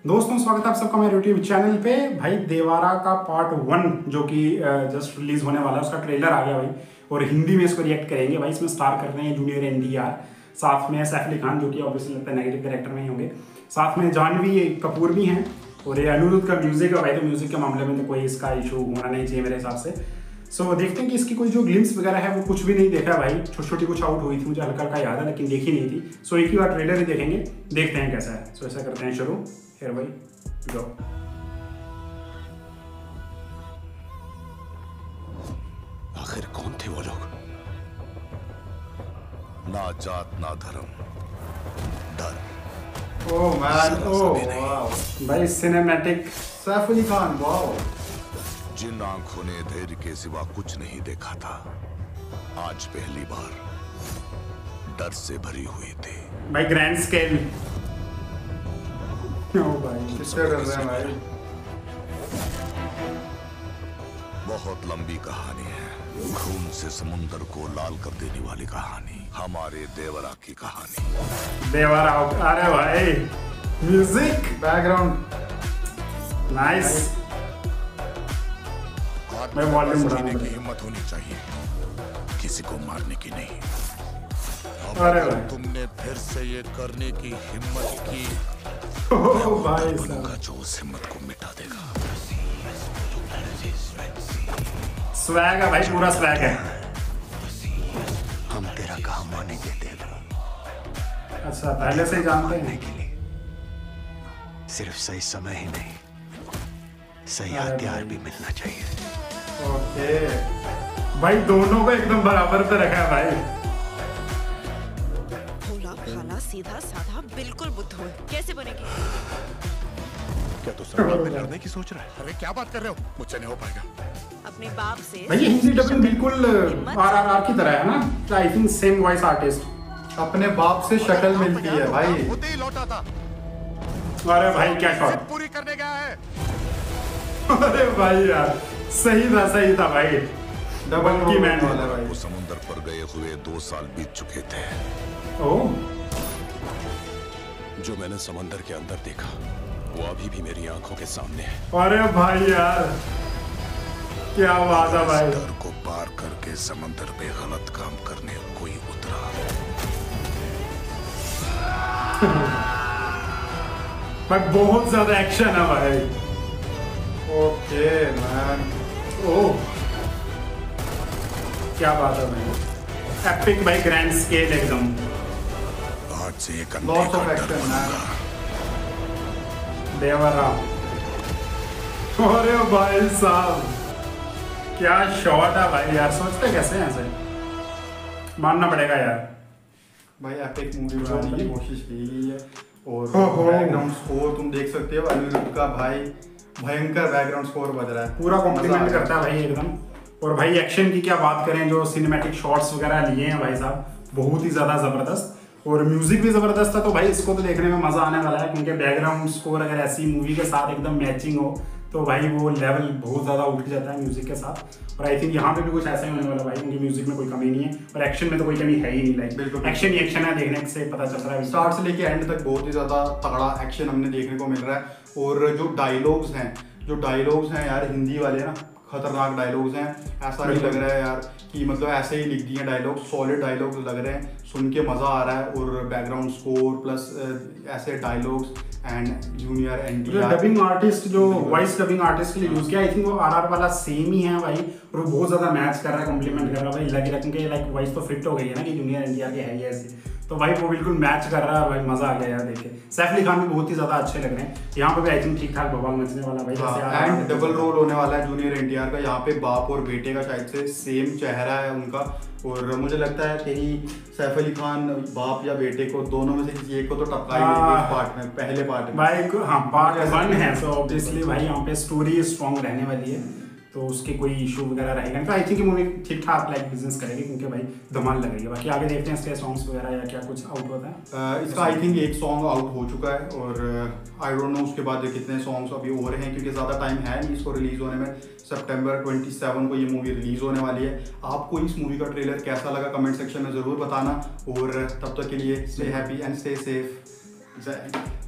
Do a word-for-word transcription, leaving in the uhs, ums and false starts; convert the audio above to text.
दोस्तों स्वागत है आप सबका मेरे यूट्यूब चैनल पे। भाई देवारा का पार्ट वन जो कि जस्ट रिलीज होने वाला है, उसका ट्रेलर आ गया भाई और हिंदी में इसको रिएक्ट करेंगे भाई। इसमें स्टार कर रहे हैं जूनियर एन टी आर, साथ में सैफ अली खान जो कि ऑब्वियसली लगता है नेगेटिव कैरेक्टर में ही होंगे, साथ में जानवी कपूर भी हैं और ये अनिरुद्ध का म्यूजिक है भाई। तो म्यूजिक के मामले में तो कोई इसका इशू होना नहीं चाहिए मेरे हिसाब से। सो so, देखते हैं कि इसकी कोई जो ग्लिम्स वगैरह है वो कुछ भी नहीं देखा भाई, छोटी छोटी कुछ आउट हुई थी, मुझे हल्का हल्का याद है लेकिन देखी नहीं थी। सो so, एक ही बार ट्रेलर ही देखेंगे, देखते हैं कैसा है। सो so, ऐसा करते हैं शुरू। फिर भाई गो। आखिर कौन थे वो लोग? ना जात ना धर्म, डर। ओह मैन, ओह वाओ भाई, सिनेमैटिक सैफ अली खान, वाओ। जिन आंखों ने धैर्य के सिवा कुछ नहीं देखा था, आज पहली बार डर से भरी हुई थी भाई। Grand scale. ओ भाई किससे डर रहे हैं भाई? बहुत लंबी कहानी है, खून से समुंदर को लाल कर देने वाली कहानी, हमारे देवरा की कहानी। देवरा, अरे भाई म्यूजिक बैकग्राउंड नाइस। मैं वॉल्यूम बढ़ाने की हिम्मत होनी चाहिए, किसी को मारने की नहीं। अरे भाई तुमने फिर से ये करने की हिम्मत की, ओ भाई बनूंगा जो उस हिम्मत को मिटा देगा। स्वैग है भाई, पूरा स्वैग है। हम तेरा काम आने देते हैं। अच्छा पहले से ही जानते हैं के लिए सिर्फ सही समय ही नहीं, सही हथियार भी मिलना चाहिए। ओके भाई, दोनों को एकदम बराबर पे रखा है भाई। भोला भाला सीधा साधा बिल्कुल बुद्धू है, कैसे बनेगी? क्या तू सरकार में लड़ने की सोच रहा है? अरे क्या बात कर रहे हो, मुझसे नहीं हो पाएगा। अपने बाप से भाई ये हिंदी डबिंग बिल्कुल आर आर आर की तरह है ना, I think same voice artist. अपने बाप से शक्ल मिलती है भाई। होते ही लौटा था। अरे भाई क्या शॉट पूरी करने गया है। अरे भाई यार सही था, सही था भाई। डबल की मैन वाला भाई। वो समुद्र पर गए हुए दो साल बीत चुके थे। ओह, जो मैंने समंदर के अंदर देखा वो अभी भी मेरी आंखों के सामने है। अरे भाई यार क्या बात है भाई। डर को पार करके समंदर पे गलत काम करने कोई उतरा। भाई बहुत ज्यादा एक्शन है भाई। ओके मैन, ओह क्या बात है भाई, एपिक भाई, ग्रैंड स्केल एकदम। आज से एक lots of action man. Devara, अरे भाई साहब क्या शॉट है भाई यार। सोचते कैसे हैं ऐसे, मानना पड़ेगा यार भाई एपिक मूवी बनाने की कोशिश की गई है। और बैकग्राउंड स्कोर तुम देख सकते हो, अनिरुद्ध का भाई भयंकर बैकग्राउंड स्कोर बज रहा है, पूरा कॉम्प्लीमेंट करता है भाई एकदम। और भाई एक्शन की क्या बात करें, जो सिनेमैटिक शॉट्स वगैरह लिए हैं भाई साहब, बहुत ही ज़्यादा ज़बरदस्त। और म्यूजिक भी ज़बरदस्त है। तो भाई इसको तो देखने में मज़ा आने वाला है, क्योंकि बैकग्राउंड स्कोर अगर ऐसी मूवी के साथ एकदम मैचिंग हो तो भाई वो लेवल बहुत ज़्यादा उठ जाता है म्यूजिक के साथ। और आई थिंक यहाँ पे भी कुछ ऐसा ही होने वाला भाई, क्योंकि म्यूजिक में कोई कमी नहीं है और एक्शन में तो कोई कमी है ही नहीं। लाइक बिल्कुल एक्शन ही एक्शन है, देखने से पता चल रहा है। स्टार्ट से लेके एंड तक बहुत ही ज़्यादा तगड़ा एक्शन हमने देखने को मिल रहा है। और जो डायलॉग्स हैं जो डायलॉग्स हैं यार, हिंदी वाले ना खतरनाक डायलॉग्स हैं। ऐसा नहीं लग रहा है यार कि मतलब ऐसे ही लिख दिए डायलॉग, सॉलिड डायलॉग्स लग रहे हैं, सुन के मज़ा आ रहा है। और बैकग्राउंड स्कोर प्लस ऐसे dialogues and junior N T R dubbing artist, जो वॉइस डबिंग आर्टिस्ट के लिए यूज किया, आई थिंक वो आर आर वाला सेम ही है भाई। और वो बहुत ज्यादा मैच कर रहा है, कॉम्प्लीमेंट कर रहा है भाई। लग रहा है लाइक वॉइस तो फिट हो गई है ना कि जूनियर एन टी आर के है ही ऐसे, तो भाई वो बिल्कुल मैच कर रहा है भाई। मजा आ गया यार देख के। सैफ अली खान भी बहुत ही ज्यादा अच्छे लग रहे हैं यहाँ पे भी। आई थिंक ठीक ठाक बवाल मचने वाला भाई। हाँ, एंड डबल रोल होने वाला है जूनियर एन टी आर का। यहाँ पे बाप और बेटे का शायद से सेम चेहरा है उनका। और मुझे लगता है कहीं सैफ अली खान बाप या बेटे को, दोनों में से किसी एक को तो टपका ही देंगे इस पार्ट में, पहले पार्ट में भाई। हाँ पार्ट वन है, सो ऑब्वियसली भाई यहाँ पे स्टोरी स्ट्रॉन्ग रहने वाली है, तो उसके कोई इशू वगैरह रहेगा नहीं। तो आई थिंक मूवी ठीक ठाक लाइक बिजनेस करेगी, क्योंकि भाई धमाल लगेगी। बाकी आगे देखते हैं इसके सॉन्ग्स वगैरह या क्या कुछ आउट होता है। uh, इसका आई थिंक एक सॉन्ग आउट हो चुका है और आई डोंट नो उसके बाद कितने सॉन्ग्स अभी और हैं, क्योंकि ज़्यादा टाइम है नहीं इसको रिलीज़ होने में। सितंबर सत्ताईस को ये मूवी रिलीज़ होने वाली है। आपको इस मूवी का ट्रेलर कैसा लगा कमेंट सेक्शन में ज़रूर बताना। और तब तक के लिए stay happy and stay safe.